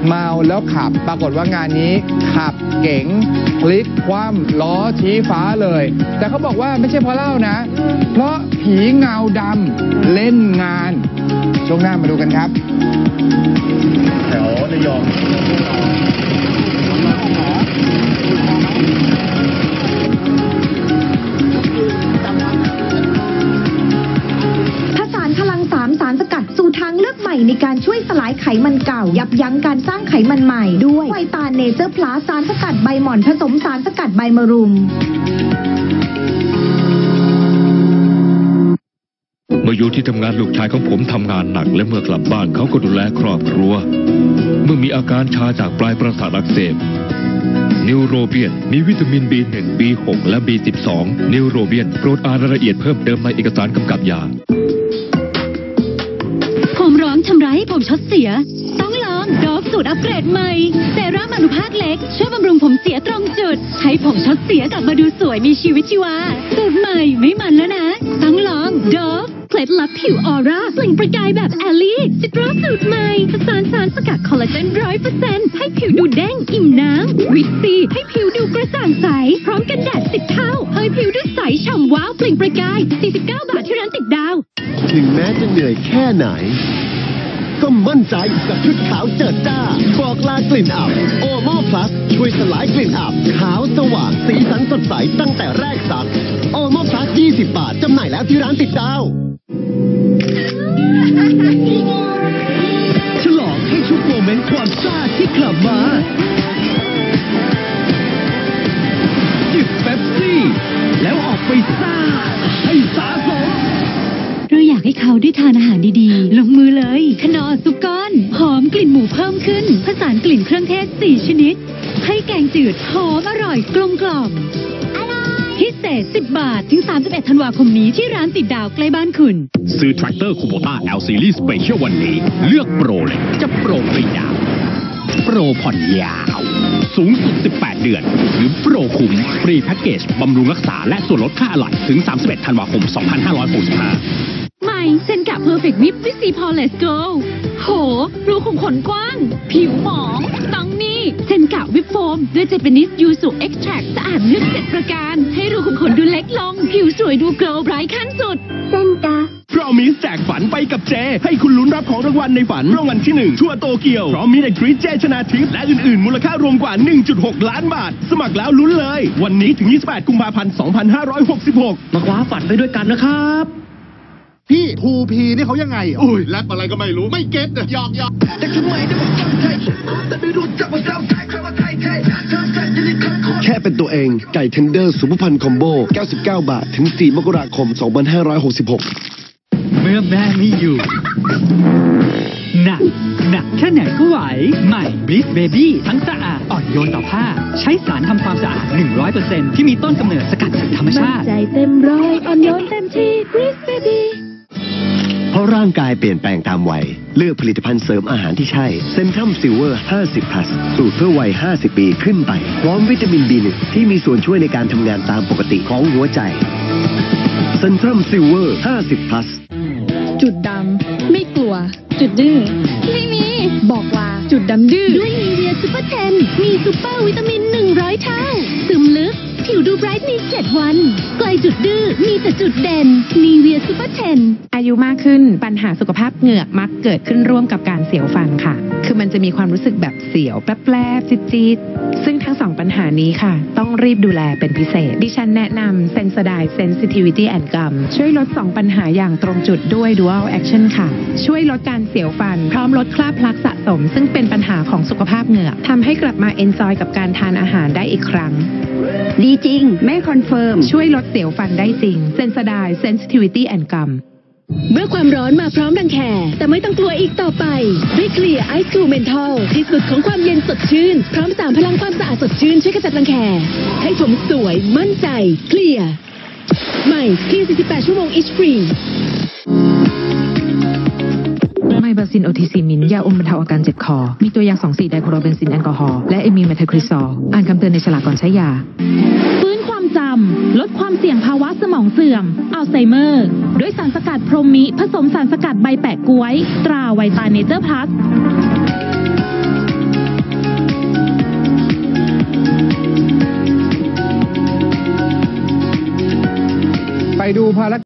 เมาแล้วขับปรากฏว่างานนี้ขับเก๋งพลิกคว่ำล้อชี้ฟ้าเลยแต่เขาบอกว่าไม่ใช่เพราะเหล้านะเพราะผีเงาดำเล่นงานช่วงหน้ามาดูกันครับแถวระยองสารสกัดสู่ทางเลือกใหม่ในการช่วยสลายไขมันเก่ายับยั้งการสร้างไขมันใหม่ด้วยไวตาเนเจอร์พลัสสารสกัดใบหม่อนผสมสารสกัดใบมะรุมเมื่ออยู่ที่ทำงานลูกชายของผมทำงานหนักและเมื่อกลับบ้านเขาก็ดูแลครอบครัวเมื่อมีอาการชาจากปลายประสาทอักเสบนิวโรเบียนมีวิตามิน B1 B6 และ B12 นิวโรเบียนโปรดอ่านรายละเอียดเพิ่มเติมในเอกสารกำกับยาผมร้องชำระให้ผมช็อตเสียต้องลองโดฟสูตรอัปเกรดใหม่เซรั่มอนุภาคเล็กช่วยบำรุงผมเสียตรงจุดให้ผมช็อตเสียกลับมาดูสวยมีชีวิตชีวาสูตรใหม่ไม่มันแล้วนะต้องลองโดฟเคล็ดลับผิวออร่าเปล่งประกายแบบแอลลี่ซิตรอสสูตรใหม่ผสานสารสกัดคอลลาเจน 100% ให้ผิวดูเด้งอิ่มน้ำวิตซีให้ผิวดูกระจ่างใสพร้อมกันแดด10 เท่าให้ผิวดูใสฉ่ำว้าวเปล่งประกาย49 บาทที่ร้านติดดาวถึงแม้จะเหนื่อยแค่ไหนก็มั่นใจกับชุดขาวเจิดจ้าบอกลากลิ่นอับโอโม่พลัสช่วยสลายกลิ่นอับขาวสว่างสีสันสดใสตั้งแต่แรกซักโอโม่พลัส20 บาทจำหน่ายแล้วที่ร้านติดดาวฉลองให้ทุกโมเมนต์ความซ่าที่กลับมาจิบเป๊ปซี่แล้วออกไปซ่าให้สาสมเราอยากให้เขาได้ทานอาหารดีๆลงมือเลยขนอซุปก้อนหอมกลิ่นหมูเพิ่มขึ้นผสานกลิ่นเครื่องเทศ4 ชนิดให้แกงจืดหอมอร่อยกลมกล่อมพิเศษ10 บาทถึง31 ธันวาคมนี้ที่ร้านติดดาวใกล้บ้านคุณซื้อแทรคเตอร์คูโบต้า L Series Special วันนี้เลือกโปรเลยจะโปรไปยาวโปรผ่อนยาวสูงสุด18 เดือนหรือโปรคุ้มฟรีแพ็กเกจบำรุงรักษาและส่วนลดค่าอะไหล่ถึง31 ธันวาคม 2565 ใหม่เซนกะเพอร์เฟกต์วิปวิซีพอลเลสโกโหรูขุมขนกว้างผิวหมองต้องนี่เซนกะวิปโฟมด้วยเจแปนิสยูสุเอ็กซ์แทรคสะอาดลึก7 ประการให้รูขุมขนดูเล็กลงผิวสวยดูโกลว์ไบรท์ขั้นสุดเซนกะพร้อมมิสแจกฝันไปกับเจให้คุณลุ้นรับของรางวัลในฝันรางวัลที่1ทั่วโตเกียวพร้อมมิสไอทรีเจชนะทิพย์และอื่นๆมูลค่ารวมกว่า 1.6 ล้านบาทสมัครแล้วลุ้นเลยวันนี้ถึง28 กุมภาพันธ์ 2566 มาคว้าฝันไปด้วยกันนะครับพี่ทูพีนี่เขายังไงอุ้ยแรปอะไรก็ไม่รู้ไม่เก็ตหยอกแต่ทำไมได้บอกไทยแต่ไม่รู้จักว่าเจ้าไทยใครว่าไทยแค่เป็นตัวเองไก่เทนเดอร์สุภพันธ์คอมโบ99 บาทถึง4 มกราคม 2566 เมื่อแม่ไม่อยู่หนักแค่ไหนก็ไหวใหม่ Bliss Baby ทั้งสะอาดอ่อนโยนต่อผ้าใช้สารทำความสะอาด 100% ที่มีต้นกำเนิดสกัดจากธรรมชาติใจเต็มร้อยอ่อนโยนเต็มที่ Bliss Baby เพราะร่างกายเปลี่ยนแปลงตามวัยเลือกผลิตภัณฑ์เสริมอาหารที่ใช่เซนทรัมซิลเวอร์50 plus สูตรเพื่อวัย50 ปีขึ้นไปพร้อมวิตามิน B1 ที่มีส่วนช่วยในการทำงานตามปกติของหัวใจเซนทรัมซิลเวอร์50 plus จุดดำไม่กลัวจุดดื้อไม่มีบอกว่าจุดดำดื้อด้วยนีเวียซูเปอร์10มีซูเปอร์วิตามิน100 เท่าซึมลึกผิวดูไบรท์มี7 วันไกลจุดดื้อมีแต่จุดเด่นนีเวียซูเปอร์10 อายุมากขึ้นปัญหาสุขภาพเหงือกมักเกิดขึ้นร่วมกับการเสียวฟันค่ะคือมันจะมีความรู้สึกแบบเสียวแปลบๆจี๊ดๆซึ่งทั้ง2ปัญหานี้ค่ะต้องรีบดูแลเป็นพิเศษดิฉันแนะนำเซนโซไดน์ Sensitivity and Gum ช่วยลด2ปัญหาอย่างตรงจุดด้วย Dual Action ค่ะช่วยลดการเสียวฟันพร้อมลดคราบพลักสะสมซึ่งเป็นปัญหาของสุขภาพเหงือกทำให้กลับมาเอนจอยกับการทานอาหารได้อีกครั้งดีจริงแม่คอนเฟิร์มช่วยลดเสียวฟันได้จริงเซนโซไดน์ Sensitivity and Gum เมื่อความร้อนมาพร้อมรังแคแต่ไม่ต้องกลัวอีกต่อไปด้วยเคลียร์ไอซ์คูลเมนทัลที่สุดของความเย็นสดชื่นพร้อม3 พลังความสะอาดสดชื่นช่วยกำจัดรังแคให้ผมสวยมั่นใจเคลียร์ใหม่เคลียร์48 ชั่วโมงอิชฟรีไมบาซินโอทิซิมินยาอมบรรเทาอาการเจ็บคอมีตัวอย่าง2,4 ไดโคโรเบนซินแอลกอฮอล์และเอมีเมทาคริซอลอ่านคำเตือนในฉลากก่อนใช้ยาฟื้นความจำลดความเสี่ยงภาวะสมองเสื่อมอัลไซเมอร์ด้วยสารสกัดพรหมิผสมสารสกัดใบแปะก๊วยตราไวตาเนเจอร์พลัสไปดูภาร